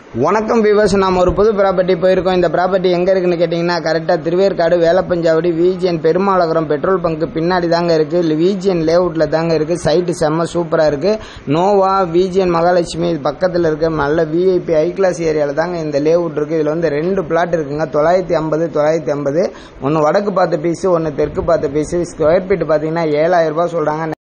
வணக்கம் வியூவர்ஸ், நாம் ஒரு புது ப்ராப்பர்ட்டி போயிருக்கோம். இந்த ப்ராப்பர்ட்டி எங்கே இருக்குன்னு கேட்டிங்கன்னா கரெக்டாக Thiruverkadu Velappanchavadi VGN Perumalagaram petrol bunk பின்னாடி தாங்க இருக்குது. விஜிஎன் லேஅவுட்டில் தாங்க இருக்குது. சைட்டு செம்ம சூப்பராக இருக்குது. நோவா விஜிஎன் மகாலட்சுமி இது பக்கத்தில் இருக்க நல்ல விஐபி ஹை கிளாஸ் ஏரியாவில் தாங்க இந்த லேஅவுட் இருக்குது. இதில் வந்து 2 பிளாட் இருக்குங்க. 950 ஒன்று வடக்கு பார்த்த பீஸு, ஒன்று தெற்கு பார்த்த பீஸு. ஸ்கொயர் ஃபீட் பார்த்தீங்கன்னா 7000 ரூபாய் சொல்கிறாங்க.